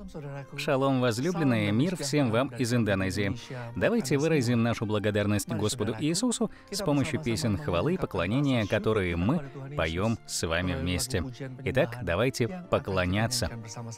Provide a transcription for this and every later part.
Шалом, возлюбленные, мир всем вам из Индонезии. Давайте выразим нашу благодарность Господу Иисусу с помощью песен хвалы и поклонения, которые мы поем с вами вместе. Итак, давайте поклоняться.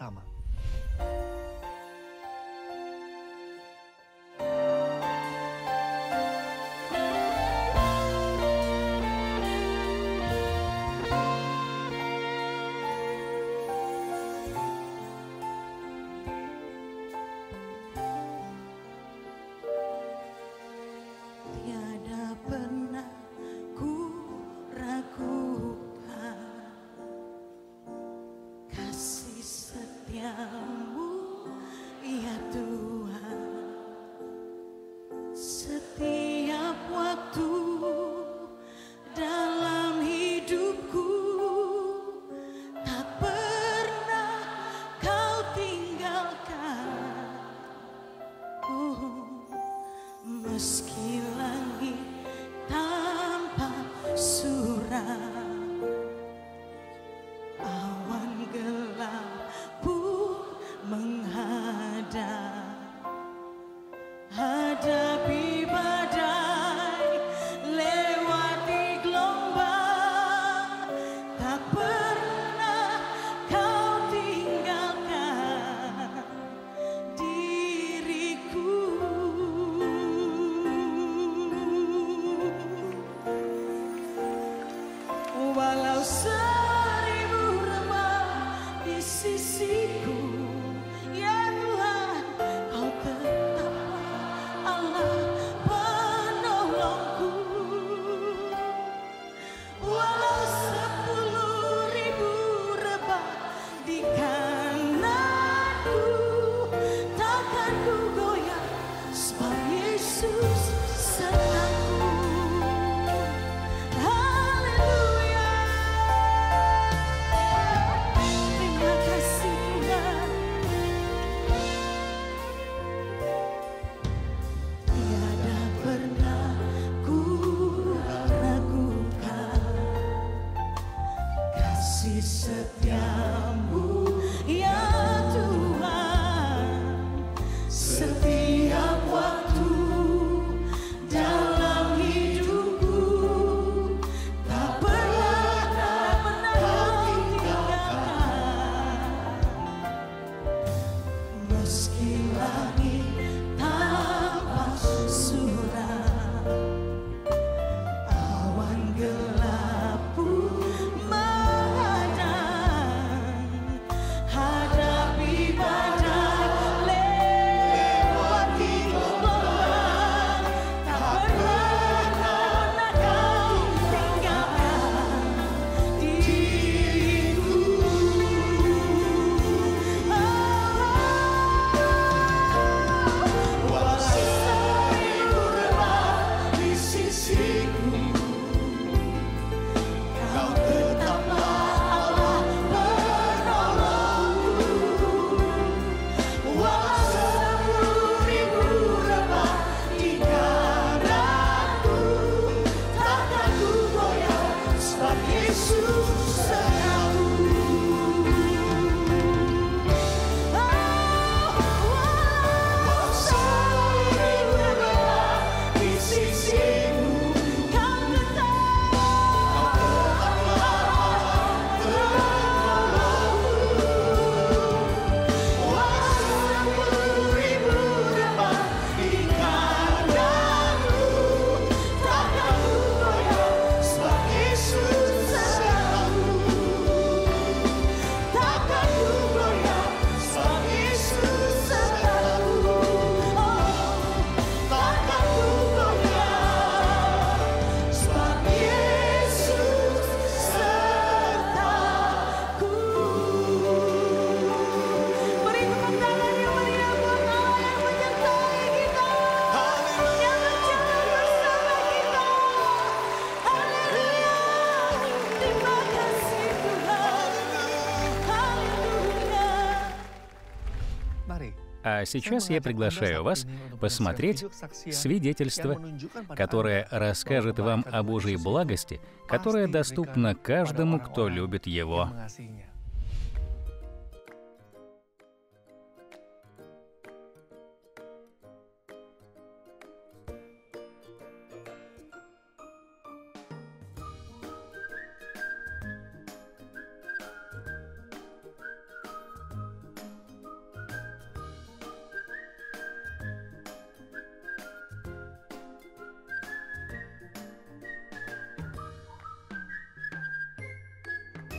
А сейчас я приглашаю вас посмотреть свидетельство, которое расскажет вам о Божьей благости, которая доступна каждому, кто любит Его.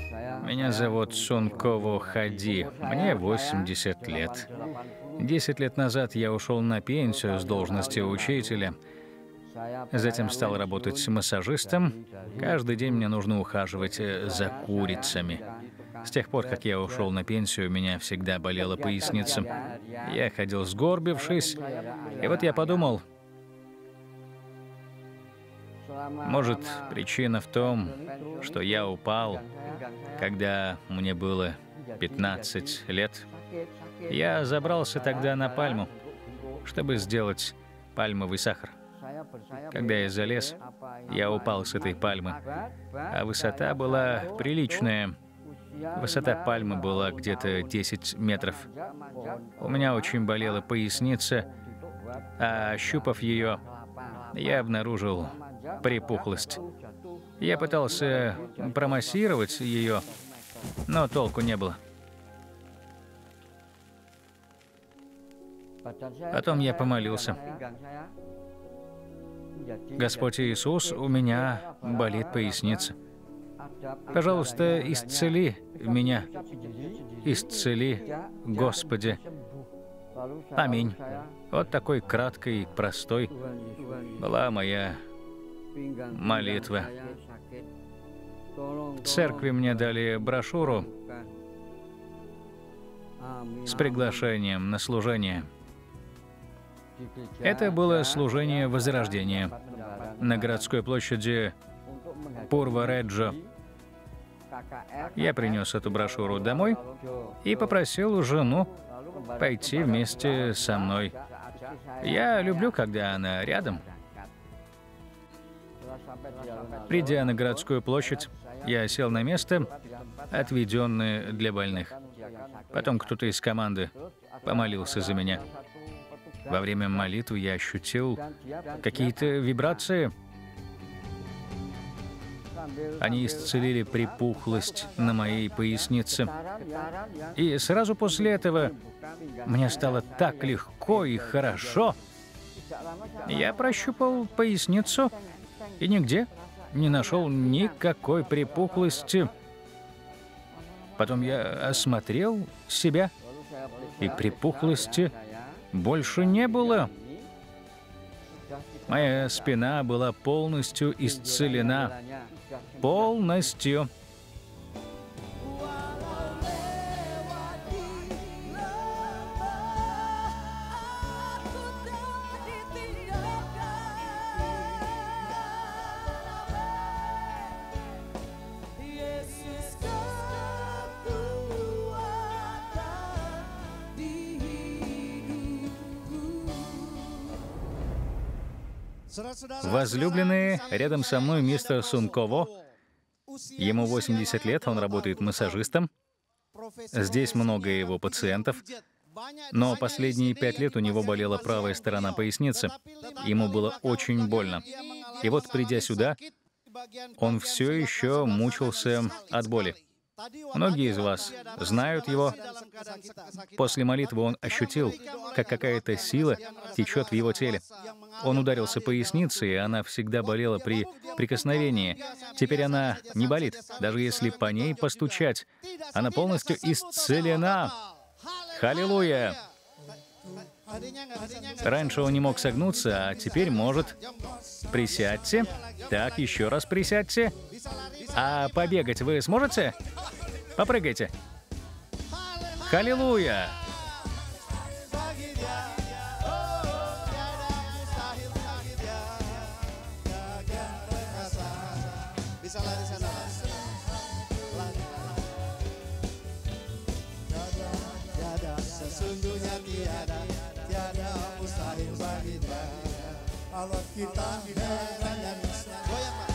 Меня зовут Сунково Хади. Мне 80 лет. 10 лет назад я ушел на пенсию с должности учителя. Затем стал работать массажистом. Каждый день мне нужно ухаживать за курицами. С тех пор, как я ушел на пенсию, у меня всегда болела поясница. Я ходил сгорбившись. И вот я подумал, может, причина в том, что я упал, когда мне было 15 лет. Я забрался тогда на пальму, чтобы сделать пальмовый сахар. Когда я залез, я упал с этой пальмы, а высота была приличная. Высота пальмы была где-то 10 метров. У меня очень болела поясница, а ощупав ее, я обнаружил припухлость. Я пытался промассировать ее, но толку не было. Потом я помолился. Господь Иисус, у меня болит поясница. Пожалуйста, исцели меня. Исцели, Господи. Аминь. Вот такой краткой, простой была моя молитва. В церкви мне дали брошюру с приглашением на служение. Это было служение Возрождения на городской площади Пурва-Реджо. Я принес эту брошюру домой и попросил жену пойти вместе со мной. Я люблю, когда она рядом. Придя на городскую площадь, я сел на место, отведенное для больных. Потом кто-то из команды помолился за меня. Во время молитвы я ощутил какие-то вибрации. Они исцелили припухлость на моей пояснице. И сразу после этого мне стало так легко и хорошо. Я прощупал поясницу и нигде не нашел никакой припухлости. Потом я осмотрел себя, и припухлости больше не было. Моя спина была полностью исцелена. Полностью. Возлюбленные, рядом со мной мистер Сунково. Ему 80 лет, он работает массажистом. Здесь много его пациентов. Но последние 5 лет у него болела правая сторона поясницы. Ему было очень больно. И вот, придя сюда, он все еще мучился от боли. Многие из вас знают его. После молитвы он ощутил, как какая-то сила течет в его теле. Он ударился поясницей, и она всегда болела при прикосновении. Теперь она не болит, даже если по ней постучать. Она полностью исцелена. Халилуя! Раньше он не мог согнуться, а теперь может. Присядьте. Так, еще раз присядьте. А побегать вы сможете? Попрыгайте. Халилуя! Sesungguhnya tiada mustahil bagi Dia. Allah kita heran dan goyang, Pak.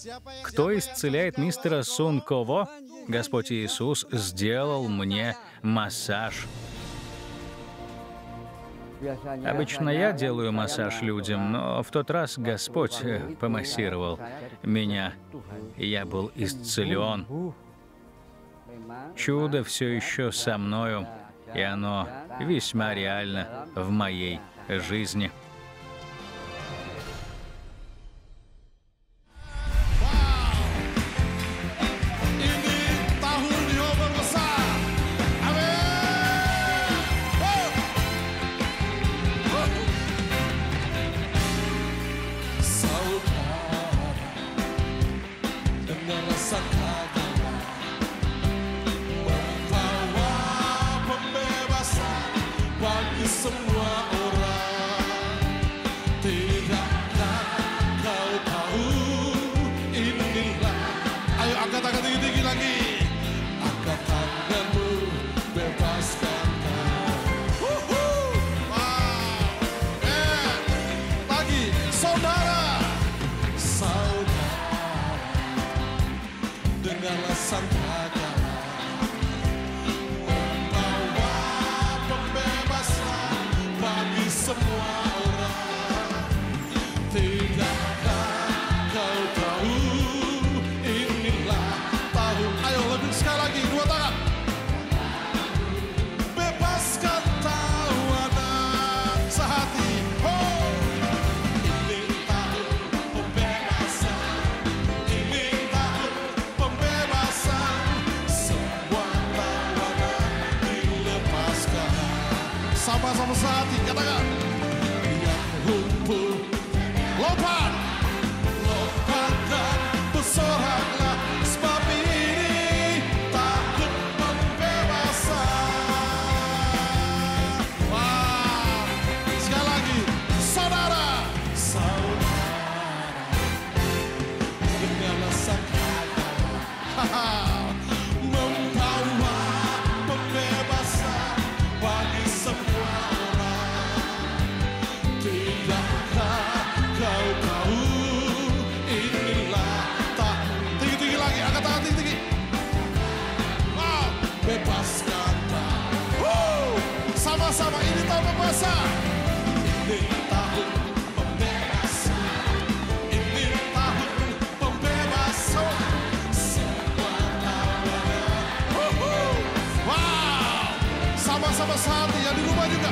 Кто исцеляет мистера Сунково? Господь Иисус сделал мне массаж. Обычно я делаю массаж людям, но в тот раз Господь помассировал меня, и я был исцелен. Чудо все еще со мною, и оно весьма реально в моей жизни. Semua orang, tidakkah kau tahu inilah. Ayo angkat tangan tinggi-tinggi lagi. Angkat tanganmu, bebaskan kau. Wow. Lagi, saudara. Saudara, dengarlah sangka. Semua orang, tidakkah kau tahu inilah tahun. Ayo lebih sekali lagi, dua tangan. Bebaskan tawanan sehati. Oh, ini tahun pembebasan. Ini tahun pembebasan. Semua tawanan dilepaskan. Sama-sama sehati, katakan. Lompat, lompat dan bersoraklah, sebab ini tahun pembebasan. Wah, sekali lagi, saudara, saudara, dengarlah sang kata, membawa pembebasan bagi semua orang. Tidakkah kau tahu inilah tahun. Tinggi-tinggi lagi, angkat tangan tinggi-tinggi. Wow, bebaskan kau. Sama-sama, ini tahun pembebasan. Ini tahun pembebasan. Ini tahun pembebasan. Semua tawanan. Wow, sama-sama sehati yang di rumah juga.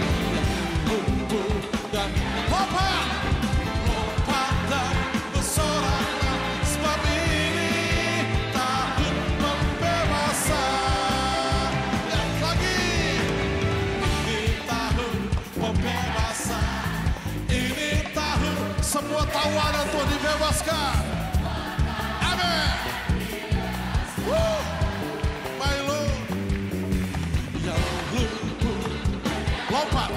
Dan lompat, lompat dan bersoraklah, sebab ini tahun pembebasan. Yang lagi, ini tahun pembebasan. Ini tahun semua tawanan Tuhan dibebaskan. Amin. My Lord. Yang lumpuh, lompat.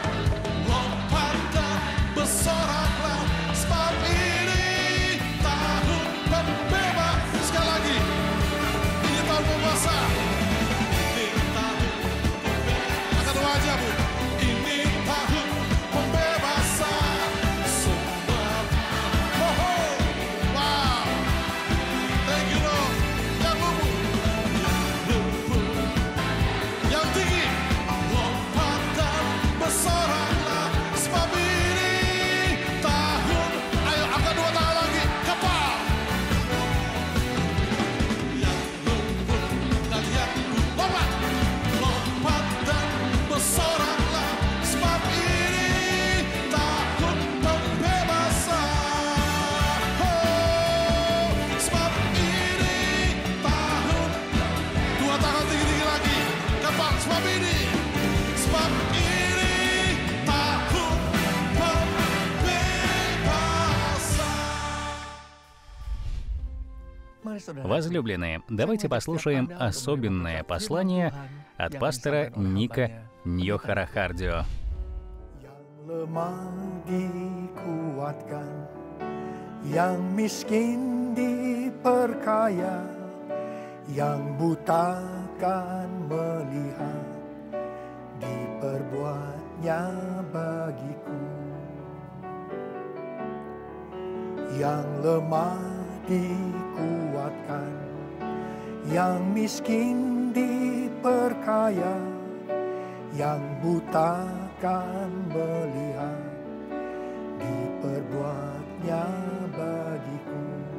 Bersoraklah, sebab ini tahun pembebasan. Sekali lagi, ini tahun pembebasan. Ini tahun pembebasan. Angkat wajahmu. Ini tahun pembebasan. Semua. Wow. Thank you Lord. Yang lumpuh, yang tinggi, lompat dan bersoraklah, sebab ini tahun. Ayo angkat dua tangan lagi, kepal. Yang lumpuh dan yang lompat, lompat dan bersoraklah, sebab ini tahun pembebasan. Oh, sebab ini tahun. Dua tangan tinggi-tinggi lagi, kepal. Sebab ini, sebab ini tahun pembebasan. Возлюбленные, давайте послушаем особенное послание от пастора Ника Ньохара-Хардио. Yang lemah dikuatkan, yang miskin diperkaya, yang buta kan melihat, diperbuatnya bagiku. Yang lemah dikuatkan, yang miskin diperkaya, yang buta kan melihat, diperbuatnya bagiku.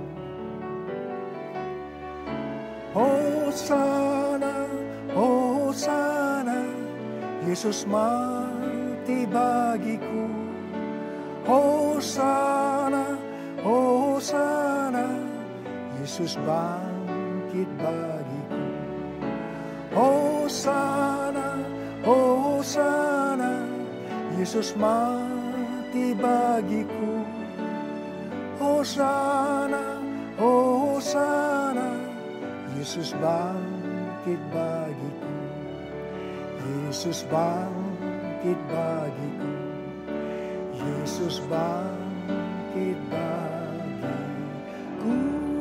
Hosana, Hosana, Yesus mati bagiku. Hosana, Hosana, Yesus bangkit bagiku. Hosana, Hosana, Yesus mati bagiku. Hosana, Hosana, Yesus bangkit bagiku. Yesus bangkit bagiku. Yesus bangkit bagiku.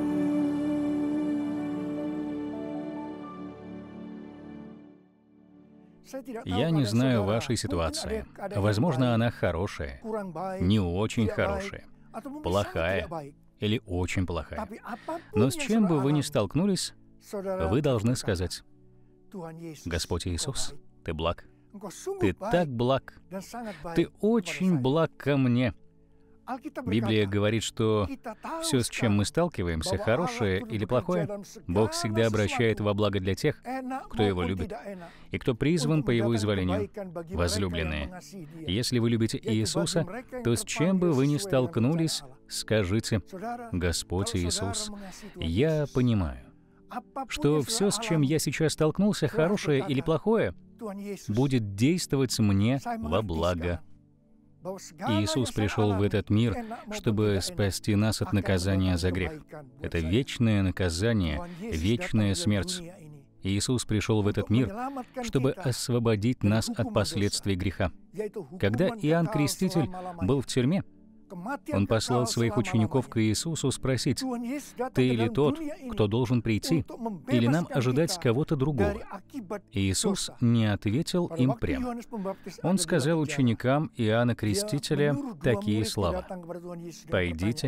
Я не знаю вашей ситуации. Возможно, она хорошая, не очень хорошая, плохая или очень плохая. Но с чем бы вы ни столкнулись, вы должны сказать: Господь Иисус, Ты благ. Ты так благ. Ты очень благ ко мне. Библия говорит, что все, с чем мы сталкиваемся, хорошее или плохое, Бог всегда обращает во благо для тех, кто Его любит, и кто призван по Его изволению. Возлюбленные, если вы любите Иисуса, то с чем бы вы ни столкнулись, скажите: Господь Иисус, я понимаю, что все, с чем я сейчас столкнулся, хорошее или плохое, будет действовать мне во благо. Иисус пришел в этот мир, чтобы спасти нас от наказания за грех. Это вечное наказание, вечная смерть. Иисус пришел в этот мир, чтобы освободить нас от последствий греха. Когда Иоанн Креститель был в тюрьме, он послал своих учеников к Иисусу спросить: «Ты ли тот, кто должен прийти, или нам ожидать кого-то другого?» Иисус не ответил им прямо. Он сказал ученикам Иоанна Крестителя такие слова: «Пойдите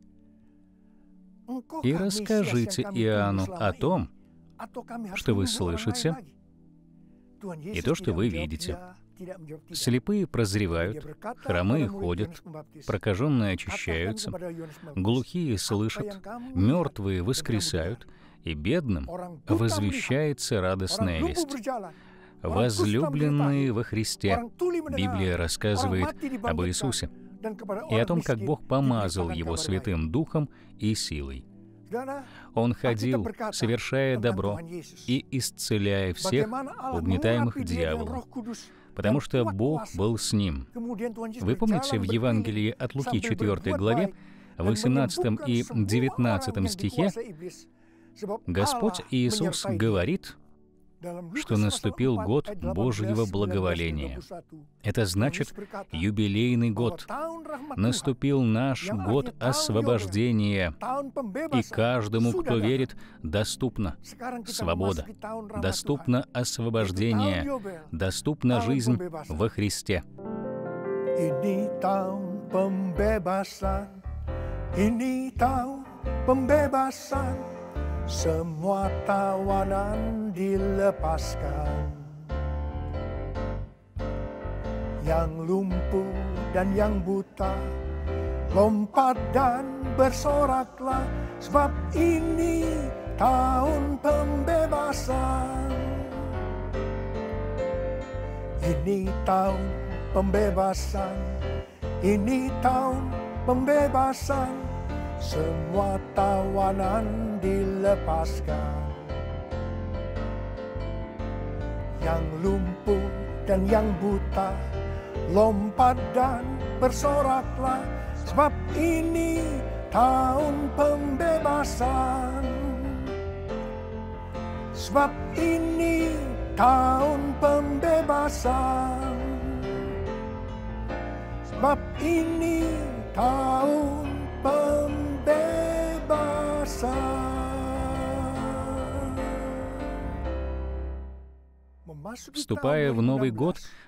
и расскажите Иоанну о том, что вы слышите, и то, что вы видите. Слепые прозревают, хромые ходят, прокаженные очищаются, глухие слышат, мертвые воскресают, и бедным возвещается радостная весть». Возлюбленные во Христе, Библия рассказывает об Иисусе и о том, как Бог помазал Его Святым Духом и силой. Он ходил, совершая добро и исцеляя всех, угнетаемых дьяволом, потому что Бог был с ним. Вы помните, в Евангелии от Луки 4 главе, 18 и 19 стихе, Господь Иисус говорит, что наступил год Божьего благоволения. Это значит юбилейный год. Наступил наш год освобождения. И каждому, кто верит, доступна свобода, доступно освобождение, доступна жизнь во Христе. Ini tahun pembebasan, ini tahun pembebasan, semua tawanan dilepaskan. Yang lumpuh dan yang buta, lompat dan bersoraklah, sebab ini tahun pembebasan. Ini tahun pembebasan, ini tahun pembebasan, semua tawanan dilepaskan. Yang lumpuh dan yang buta, lompat dan bersoraklah, sebab ini tahun pembebasan. Sebab ini tahun pembebasan. Sebab ini tahun pembebasan. Вступая в Новый год,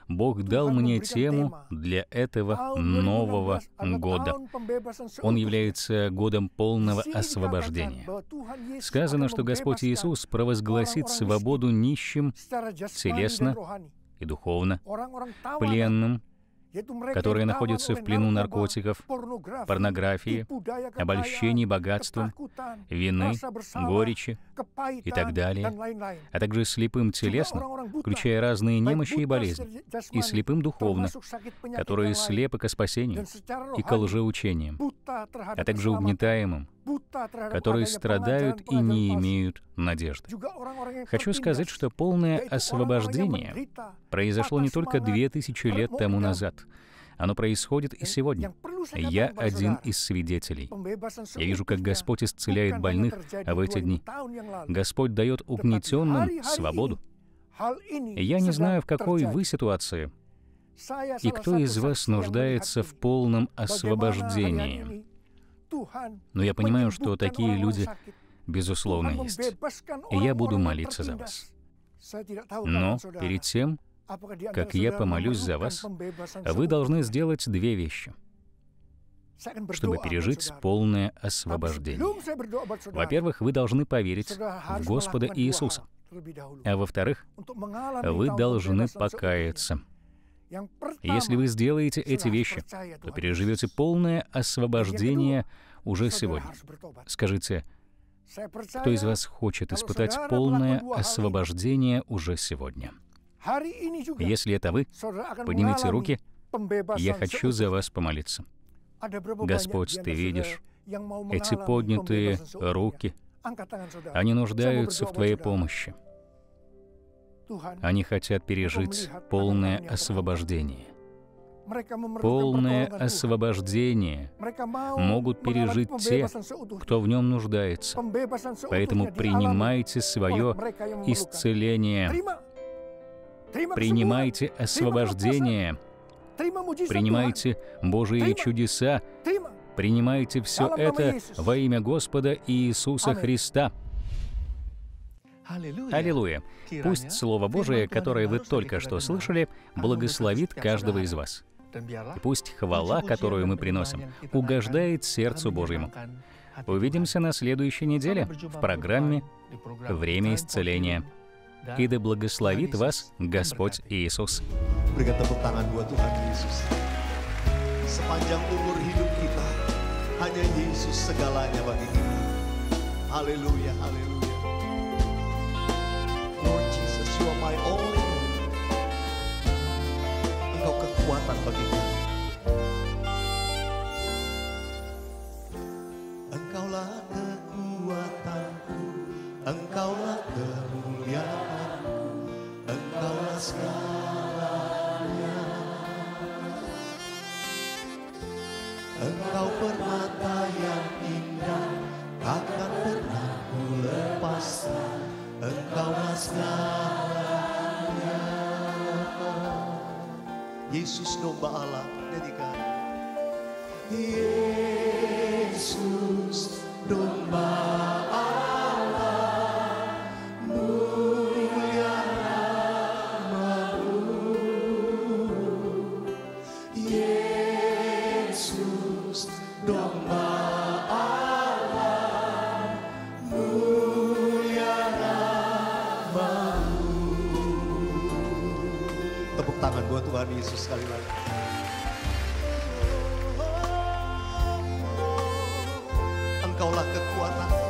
Бог дал мне тему для этого Нового года. Он является годом полного освобождения. Сказано, что Господь Иисус провозгласит свободу нищим телесно и духовно, пленным, которые находятся в плену наркотиков, порнографии, обольщений богатством, вины, горечи и так далее, а также слепым телесно, включая разные немощи и болезни, и слепым духовно, которые слепы ко спасению и ко лжеучениям, а также угнетаемым, которые страдают и не имеют надежды. Хочу сказать, что полное освобождение произошло не только 2000 лет тому назад. Оно происходит и сегодня. Я один из свидетелей. Я вижу, как Господь исцеляет больных в эти дни. Господь дает угнетенным свободу. Я не знаю, в какой вы ситуации, и кто из вас нуждается в полном освобождении. Но я понимаю, что такие люди, безусловно, есть. И я буду молиться за вас. Но перед тем, как я помолюсь за вас, вы должны сделать две вещи, чтобы пережить полное освобождение. Во-первых, вы должны поверить в Господа Иисуса. А во-вторых, вы должны покаяться. Если вы сделаете эти вещи, то переживете полное освобождение уже сегодня. Скажите, кто из вас хочет испытать полное освобождение уже сегодня? Если это вы, поднимите руки, я хочу за вас помолиться. Господь, Ты видишь эти поднятые руки, они нуждаются в Твоей помощи. Они хотят пережить полное освобождение. Полное освобождение могут пережить те, кто в нем нуждается. Поэтому принимайте свое исцеление. Принимайте освобождение. Принимайте Божьи чудеса. Принимайте все это во имя Господа Иисуса Христа. Аллилуйя! Пусть Слово Божие, которое вы только что слышали, благословит каждого из вас. И пусть хвала, которую мы приносим, угождает сердцу Божьему. Увидимся на следующей неделе в программе «Время исцеления». И да благословит вас Господь Иисус. Berikan tepuk tangan buat Tuhan Yesus. Sepanjang umur hidup kita, hanya Yesus segalanya bagi kita. Haleluya, haleluya. Lord Jesus, You are my only hope. Engkau kekuatan bagi kami. Engkaulah kekuatanku, Engkaulah kemuliaanku, Engkaulah segalanya. Engkau permata yang indah, takkan pernah ku lepaskan. Engkaulah segalanya. Yesus domba Allah, nyanyikan. Yesus domba Allah, mulia nama-Mu. Yesus domba Allah, mulia nama-Mu. Tepuk tangan buat Tuhan Yesus sekali lagi. Engkaulah kekuatanku,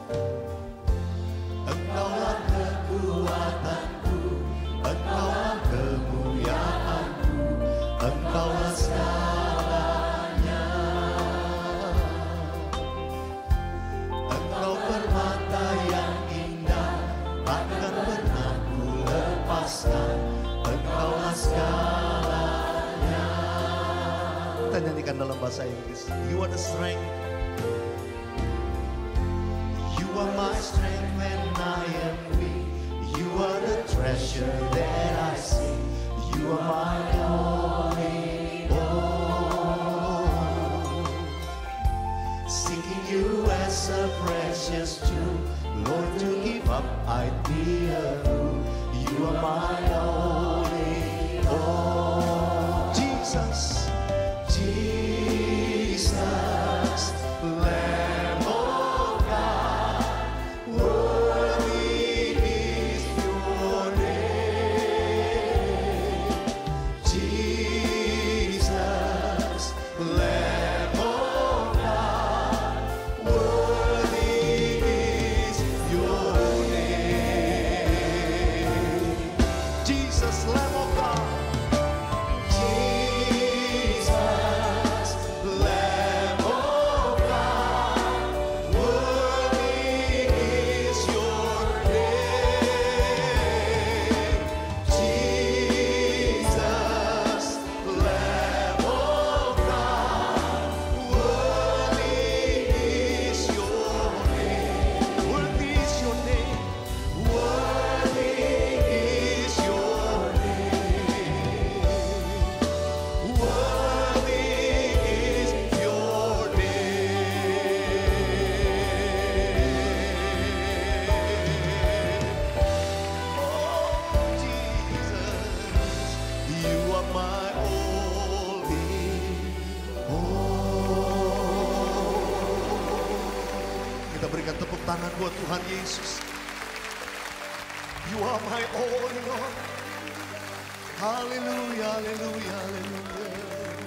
Engkaulah kekuatanku, Engkaulah kemuliaanku, Engkaulah segalanya. Engkau permata yang indah, takkan pernah ku lepaskan. Engkaulah segalanya. Kita nyanyikan dalam bahasa Inggris. You are the strength. You are my strength when I am weak. You are the treasure that I see. You are my only hope. Seeking You as a precious jewel, Lord, to give up I'd be a fool. You are my only hope. Oh, Jesus, Jesus, Lamb of God, worthy is your name. Jesus, Lamb of God, worthy is your name. Jesus, Lamb of God. Jesus, Lamb of God, worthy is your name. Jesus, Lamb of God, worthy is your name. Worthy is your name. Worthy is your name. Worthy is your name. Oh, Jesus, you are my all in all. Kita berikan tepuk tangan buat Tuhan Yesus. You are my all in all. Hallelujah, hallelujah, hallelujah.